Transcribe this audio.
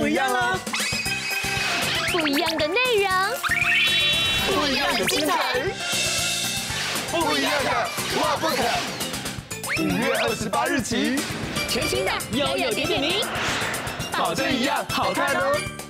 不一样喽！ 不一样的内容， 不一样的精彩，不一样的我不可。5月28日起， 全新的悠悠点点名， 保证一样好看哦！